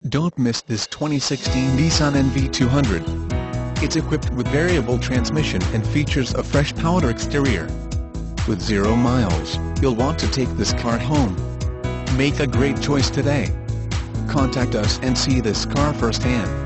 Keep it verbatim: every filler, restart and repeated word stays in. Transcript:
Don't miss this twenty sixteen Nissan N V two hundred. It's equipped with variable transmission and features a fresh powder exterior. With zero miles, you'll want to take this car home. Make a great choice today. Contact us and see this car firsthand.